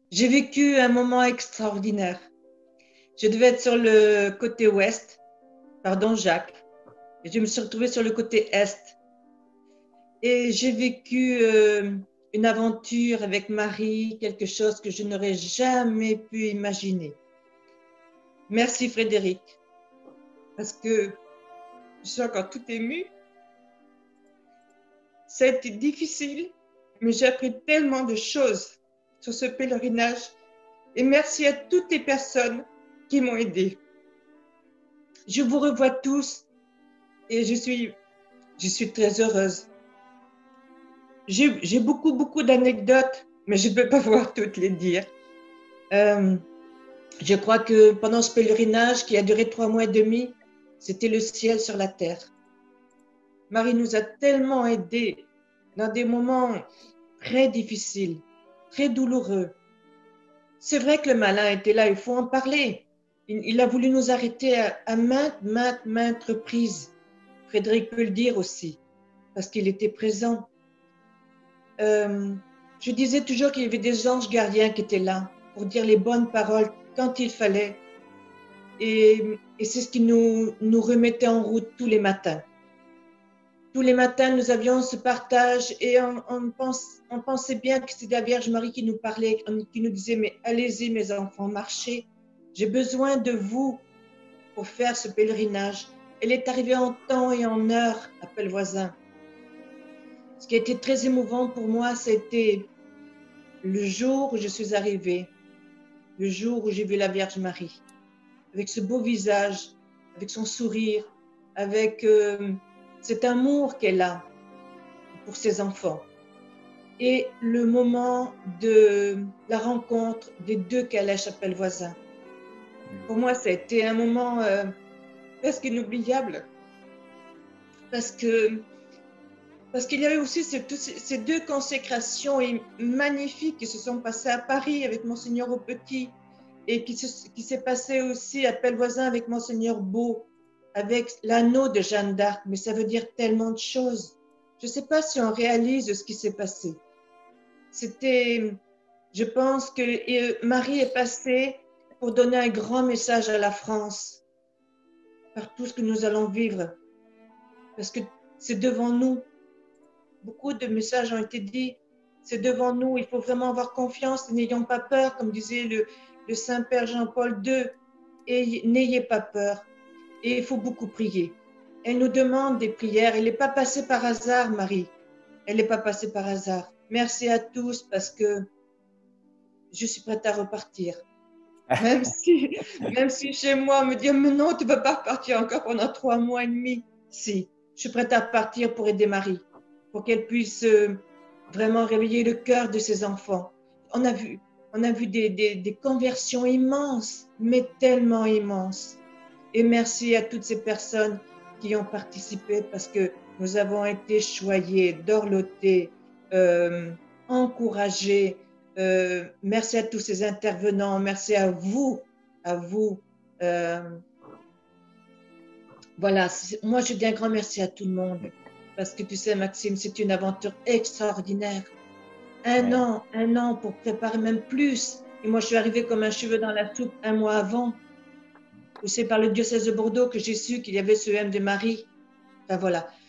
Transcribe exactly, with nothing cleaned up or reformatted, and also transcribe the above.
J'ai vécu un moment extraordinaire. Je devais être sur le côté ouest, pardon Jacques, et je me suis retrouvée sur le côté est. Et j'ai vécu euh, une aventure avec Marie, quelque chose que je n'aurais jamais pu imaginer. Merci Frédéric, parce que je suis encore tout émue. Ça a été difficile, mais j'ai appris tellement de choses sur ce pèlerinage. Et merci à toutes les personnes qui m'ont aidée. Je vous revois tous et je suis, je suis très heureuse. J'ai beaucoup, beaucoup d'anecdotes, mais je ne peux pas pouvoir toutes les dire. Euh, je crois que pendant ce pèlerinage qui a duré trois mois et demi, c'était le ciel sur la terre. Marie nous a tellement aidés dans des moments très difficiles, très douloureux. C'est vrai que le malin était là, il faut en parler. Il, il a voulu nous arrêter à, à maintes, maintes, maintes reprises. Frédéric peut le dire aussi, parce qu'il était présent. Euh, je disais toujours qu'il y avait des anges gardiens qui étaient là pour dire les bonnes paroles quand il fallait. Et, et c'est ce qui nous, nous remettait en route tous les matins. Tous les matins, nous avions ce partage et on, on, pense, on pensait bien que c'était la Vierge Marie qui nous parlait, qui nous disait « Mais allez-y mes enfants, marchez. J'ai besoin de vous pour faire ce pèlerinage. » Elle est arrivée en temps et en heure à Pelvoisin. Ce qui a été très émouvant pour moi, c'était le jour où je suis arrivée, le jour où j'ai vu la Vierge Marie, avec ce beau visage, avec son sourire, avec euh, cet amour qu'elle a pour ses enfants. Et le moment de la rencontre des deux calèches à Pelvoisin. Pour moi, ça a été un moment euh, presque inoubliable. Parce que Parce qu'il y a eu aussi ces, ces deux consécrations magnifiques qui se sont passées à Paris avec Monseigneur au Petit et qui s'est passé aussi à Pelvoisin avec Monseigneur Beau, avec l'anneau de Jeanne d'Arc. Mais ça veut dire tellement de choses. Je ne sais pas si on réalise ce qui s'est passé. C'était, je pense que Marie est passée pour donner un grand message à la France par tout ce que nous allons vivre. Parce que c'est devant nous. Beaucoup de messages ont été dits. C'est devant nous. Il faut vraiment avoir confiance. N'ayons pas peur, comme disait le, le Saint-Père Jean-Paul deux. Et n'ayez pas peur. Et il faut beaucoup prier. Elle nous demande des prières. Elle n'est pas passée par hasard, Marie. Elle n'est pas passée par hasard. Merci à tous parce que je suis prête à repartir. Même si, même si chez moi, on me dit, mais non, tu ne peux pas repartir encore pendant trois mois et demi. Si, je suis prête à partir pour aider Marie, pour qu'elle puisse euh, vraiment réveiller le cœur de ses enfants. On a vu, on a vu des, des, des conversions immenses, mais tellement immenses. Et merci à toutes ces personnes qui ont participé parce que nous avons été choyés, dorlotés, euh, encouragés. Euh, merci à tous ces intervenants, merci à vous, à vous. Euh, voilà, moi je dis un grand merci à tout le monde parce que tu sais Maxime, c'est une aventure extraordinaire. Un ouais. an, un an pour préparer même plus. Et moi je suis arrivée comme un cheveu dans la soupe un mois avant. C'est par le diocèse de Bordeaux que j'ai su qu'il y avait ce M de Marie. Enfin voilà.